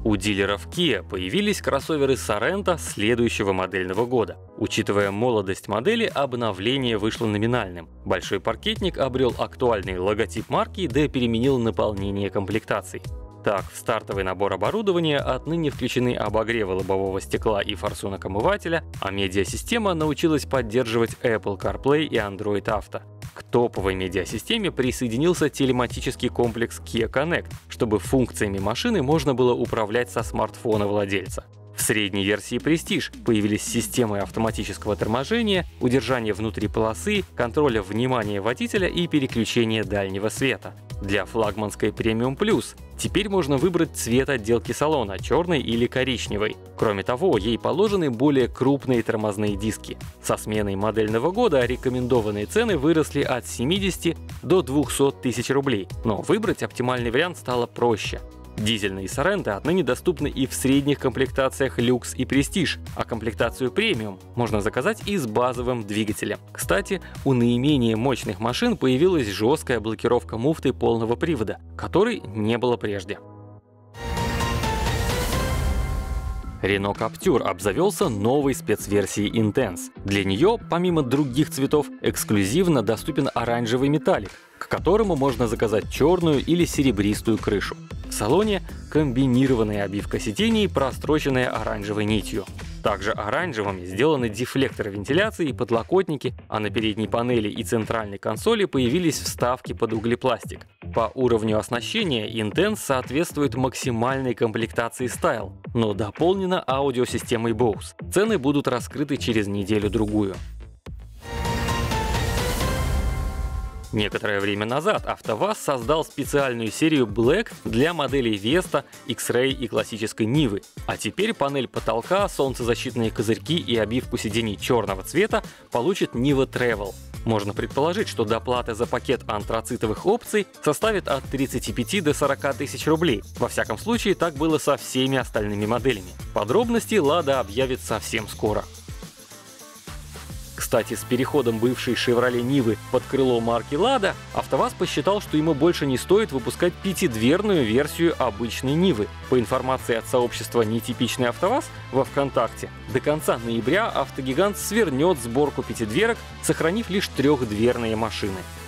У дилеров Kia появились кроссоверы Sorento следующего модельного года. Учитывая молодость модели, обновление вышло номинальным. Большой паркетник обрел актуальный логотип марки, да переменил наполнение комплектаций. Так, в стартовый набор оборудования отныне включены обогревы лобового стекла и форсунок омывателя, а медиасистема научилась поддерживать Apple CarPlay и Android Auto. К топовой медиасистеме присоединился телематический комплекс Kia Connect, чтобы функциями машины можно было управлять со смартфона владельца. В средней версии Prestige появились системы автоматического торможения, удержания внутри полосы, контроля внимания водителя и переключения дальнего света. Для флагманской Premium Plus теперь можно выбрать цвет отделки салона – черный или коричневый. Кроме того, ей положены более крупные тормозные диски. Со сменой модельного года рекомендованные цены выросли от 70 до 200 тысяч рублей, но выбрать оптимальный вариант стало проще. Дизельные Sorento отныне доступны и в средних комплектациях Люкс и Prestige, а комплектацию премиум можно заказать и с базовым двигателем. Кстати, у наименее мощных машин появилась жесткая блокировка муфты полного привода, которой не было прежде. Renault Captur обзавелся новой спецверсией Intense. Для нее, помимо других цветов, эксклюзивно доступен оранжевый металлик, к которому можно заказать черную или серебристую крышу. В салоне комбинированная обивка сидений, простроченная оранжевой нитью. Также оранжевыми сделаны дефлекторы вентиляции и подлокотники, а на передней панели и центральной консоли появились вставки под углепластик. По уровню оснащения Intense соответствует максимальной комплектации Style, но дополнена аудиосистемой Bose. Цены будут раскрыты через неделю-другую. Некоторое время назад АвтоВАЗ создал специальную серию Black для моделей Vesta, X-Ray и классической Нивы. А теперь панель потолка, солнцезащитные козырьки и обивку сидений черного цвета получит Niva Travel. Можно предположить, что доплата за пакет антрацитовых опций составит от 35 до 40 тысяч рублей. Во всяком случае, так было со всеми остальными моделями. Подробности Lada объявит совсем скоро. Кстати, с переходом бывшей Chevrolet Нивы под крыло марки Lada, АвтоВАЗ посчитал, что ему больше не стоит выпускать пятидверную версию обычной Нивы. По информации от сообщества «Нетипичный АвтоВАЗ» во ВКонтакте, до конца ноября автогигант свернет сборку пятидверок, сохранив лишь трехдверные машины.